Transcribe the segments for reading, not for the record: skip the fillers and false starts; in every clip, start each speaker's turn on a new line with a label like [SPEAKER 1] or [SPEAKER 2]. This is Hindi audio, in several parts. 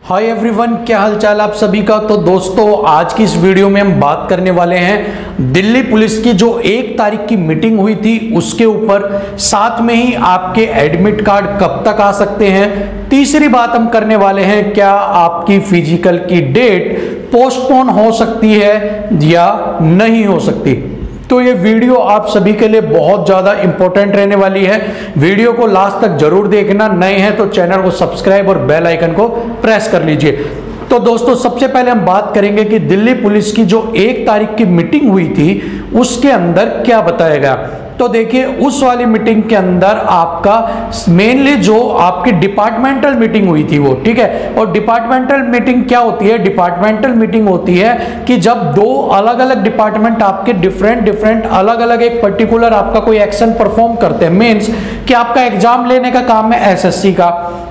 [SPEAKER 1] हाय एवरीवन, क्या हालचाल आप सभी का। तो दोस्तों, आज की इस वीडियो में हम बात करने वाले हैं दिल्ली पुलिस की जो 1 तारीख की मीटिंग हुई थी उसके ऊपर। साथ में ही आपके एडमिट कार्ड कब तक आ सकते हैं। तीसरी बात हम करने वाले हैं, क्या आपकी फिजिकल की डेट पोस्टपोन हो सकती है या नहीं हो सकती। तो ये वीडियो आप सभी के लिए बहुत ज़्यादा इंपॉर्टेंट रहने वाली है। वीडियो को लास्ट तक जरूर देखना। नए हैं तो चैनल को सब्सक्राइब और बेल आइकन को प्रेस कर लीजिए। तो दोस्तों, सबसे पहले हम बात करेंगे कि दिल्ली पुलिस की जो 1 तारीख की मीटिंग हुई थी उसके अंदर क्या बताया गया। तो देखिए, उस वाली मीटिंग के अंदर आपका मेनली जो आपकी डिपार्टमेंटल मीटिंग हुई थी वो, ठीक है। और डिपार्टमेंटल मीटिंग क्या होती है? डिपार्टमेंटल मीटिंग होती है कि जब 2 अलग अलग डिपार्टमेंट आपके डिफरेंट अलग अलग एक पर्टिकुलर आपका कोई एक्शन परफॉर्म करते हैं। मीन्स कि आपका एग्जाम लेने का काम है एसएससी का,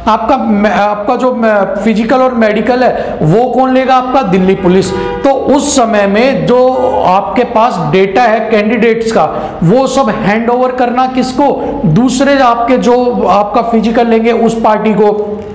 [SPEAKER 1] आपका जो फिजिकल और मेडिकल है वो कौन लेगा? आपका दिल्ली पुलिस। तो उस समय में जो आपके पास डेटा है कैंडिडेट्स का, वो सब हैंड ओवर करना किसको? दूसरे आपके जो आपका फिजिकल लेंगे उस पार्टी को,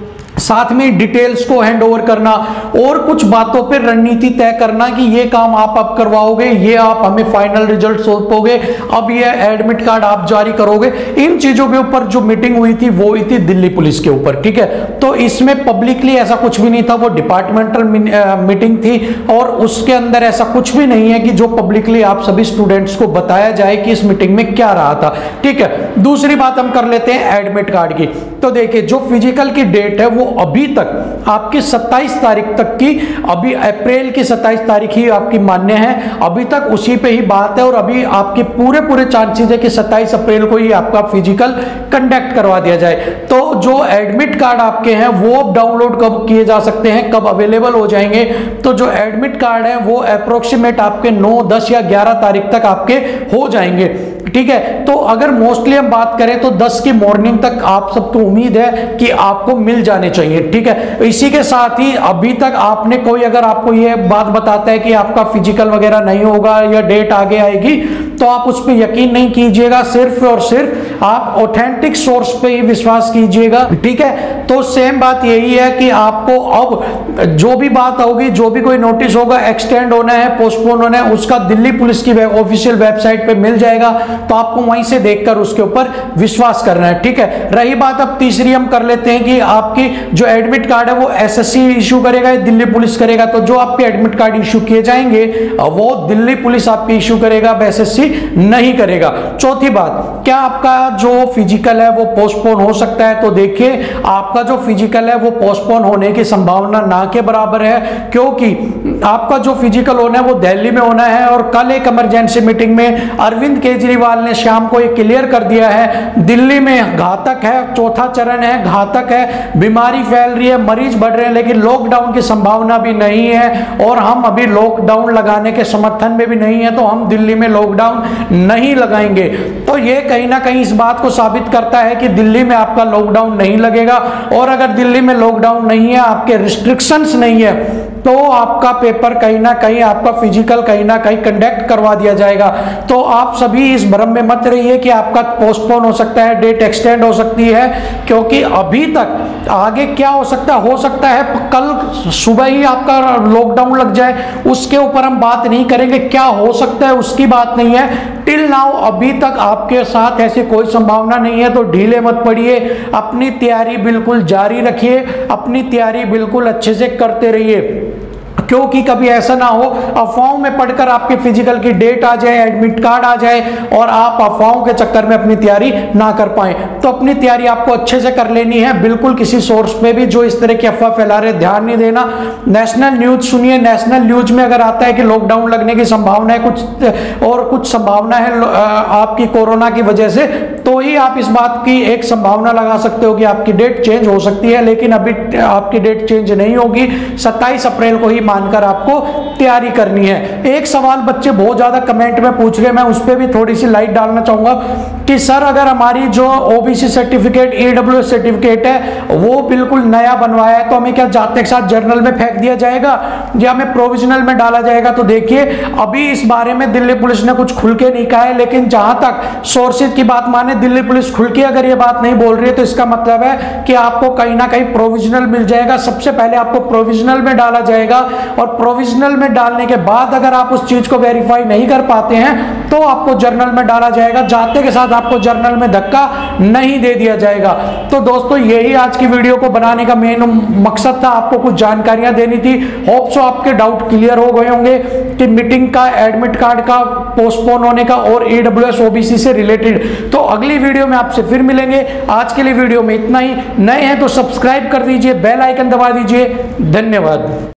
[SPEAKER 1] साथ में डिटेल्स को हैंड ओवर करना और कुछ बातों पे रणनीति तय करना कि ये काम आप अब करवाओगे, ये आप हमें फाइनल रिजल्ट सौंपोगे, अब ये एडमिट कार्ड आप जारी करोगे। इन चीजों के ऊपर जो मीटिंग हुई थी वो हुई थी दिल्ली पुलिस के ऊपर, ठीक है। तो इसमें पब्लिकली ऐसा कुछ भी नहीं था, वो डिपार्टमेंटल मीटिंग थी और उसके अंदर ऐसा कुछ भी नहीं है कि जो पब्लिकली आप सभी स्टूडेंट्स को बताया जाए कि इस मीटिंग में क्या रहा था, ठीक है। दूसरी बात हम कर लेते हैं एडमिट कार्ड की। तो देखिए, जो फिजिकल की डेट है वो अभी तक आपकी 27 तारीख तक की, अभी अप्रैल की 27 तारीख ही आपकी मान्य है। अभी तक उसी पे ही बात है और अभी आपके पूरे चांसेस है कि 27 अप्रैल को ही आपका फिजिकल कंडक्ट करवा दिया जाए। तो जो एडमिट कार्ड आपके हैं वो डाउनलोड कब किए जा सकते हैं, कब अवेलेबल हो जाएंगे? तो जो एडमिट कार्ड है वो अप्रोक्सीमेट आपके 9, 10 या 11 तारीख तक आपके हो जाएंगे, ठीक है। तो अगर मोस्टली हम बात करें तो 10 की मॉर्निंग तक आप सबको उम्मीद है कि आपको मिल जाने चाहिए, ठीक है। इसी के साथ ही अभी तक आपने कोई अगर आपको ये बात बताता है कि आपका फिजिकल वगैरह नहीं होगा या डेट आगे आएगी, तो आप उस पर यकीन नहीं कीजिएगा। सिर्फ और सिर्फ आप ऑथेंटिक सोर्स पे ही विश्वास कीजिएगा, ठीक है। तो सेम बात यही है कि आपको अब जो भी बात होगी, जो भी कोई नोटिस होगा एक्सटेंड होना है, पोस्टपोन होना है, उसका दिल्ली पुलिस की ऑफिशियल वेबसाइट पे मिल जाएगा। तो आपको वहीं से देखकर उसके ऊपर विश्वास करना है, ठीक है। रही बात अब तीसरी हम कर लेते हैं कि आपकी जो एडमिट कार्ड है वो एसएससी इशू करेगा या दिल्ली पुलिस करेगा। तो जो आपके एडमिट कार्ड इशू किए जाएंगे वो दिल्ली पुलिस आपके इशू करेगा, एसएससी नहीं करेगा। चौथी बात, क्या आपका जो फिजिकल है वो पोस्टपोन हो सकता है? तो देखिए, आपका जो फिजिकल है वो पोस्टपोन होने की संभावना ना के बराबर है, क्योंकि आपका जो फिजिकल होना है वो दिल्ली में होना है। और कल एक इमरजेंसी मीटिंग में अरविंद केजरीवाल ने शाम को एक क्लियर कर दिया है, दिल्ली में घातक है, चौथा चरण है, घातक है, बीमारी फैल रही है, मरीज बढ़ रहे हैं, लेकिन लॉकडाउन की संभावना भी नहीं है और हम अभी लॉकडाउन लगाने के समर्थन में भी नहीं है, तो हम दिल्ली में लॉकडाउन नहीं लगाएंगे। तो ये कहीं ना कहीं इस बात को साबित करता है कि दिल्ली में आपका लॉकडाउन नहीं लगेगा। और अगर दिल्ली में लॉकडाउन नहीं है, आपके रिस्ट्रिक्शंस नहीं है, तो आपका पेपर कहीं ना कहीं, आपका फिजिकल कहीं ना कहीं कंडक्ट करवा दिया जाएगा। तो आप सभी इस भ्रम में मत रहिए कि आपका पोस्टपोन हो सकता है, डेट एक्सटेंड हो सकती है, क्योंकि अभी तक आगे क्या हो सकता है? हो सकता है कल सुबह ही आपका लॉकडाउन लग जाए, उसके ऊपर हम बात नहीं करेंगे। क्या हो सकता है उसकी बात नहीं है। टिल नाउ अभी तक आपके साथ ऐसी कोई संभावना नहीं है, तो ढीले मत पड़िए, अपनी तैयारी बिल्कुल जारी रखिए, अपनी तैयारी बिल्कुल अच्छे से करते रहिए, क्योंकि कभी ऐसा ना हो अफवाहों में पढ़कर आपके फिजिकल की डेट आ जाए, एडमिट कार्ड आ जाए और आप अफवाहों के चक्कर में अपनी तैयारी ना कर पाए। तो अपनी तैयारी आपको अच्छे से कर लेनी है। बिल्कुल किसी सोर्स पे भी जो इस तरह की अफवाह फैला रहे ध्यान नहीं देना। नेशनल न्यूज सुनिए, नेशनल न्यूज में अगर आता है कि लॉकडाउन लगने की संभावना है कुछ और कुछ संभावना है आपकी कोरोना की वजह से, तो ही आप इस बात की एक संभावना लगा सकते हो कि आपकी डेट चेंज हो सकती है। लेकिन अभी आपकी डेट चेंज नहीं होगी, 27 अप्रैल को ही मानकर आपको तैयारी करनी है। एक सवाल बच्चे बहुत ज्यादा कमेंट में पूछ रहे हैं, मैं उस पर भी थोड़ी सी लाइट डालना चाहूंगा कि सर अगर हमारी जो ओबीसी सर्टिफिकेट, ईडब्ल्यूएस सर्टिफिकेट है वो बिल्कुल नया बनवाया है, तो हमें क्या जाते के साथ जर्नल में फेंक दिया जाएगा या हमें प्रोविजनल में डाला जाएगा? तो देखिए, अभी इस बारे में दिल्ली पुलिस ने कुछ खुल के नहीं कहा है, लेकिन जहां तक सोर्सेज की बात माने, दिल्ली पुलिस खुल के अगर ये बात नहीं बोल रही है तो इसका मतलब है कि आपको कहीं ना कहीं प्रोविजनल मिल जाएगा। सबसे पहले आपको प्रोविजनल में डाला जाएगा और प्रोविजनल में डालने के बाद अगर आप उस चीज को वेरीफाई नहीं कर पाते हैं तो आपको जर्नल में डाला जाएगा। जाते के साथ आपको जर्नल में धक्का नहीं दे दिया जाएगा। तो दोस्तों यही आज की वीडियो को बनाने का मेन मकसद था, आपको कुछ जानकारियां देनी थी। होप सो आपके डाउट क्लियर हो गए होंगे कि मीटिंग का, एडमिट कार्ड का पोस्टपोन होने का और ईडब्ल्यूएस ओबीसी से रिलेटेड। तो अगली वीडियो में आपसे फिर मिलेंगे। आज के लिए वीडियो में इतना ही। नए हैं तो सब्सक्राइब कर दीजिए, बेल आइकन दबा दीजिए। धन्यवाद।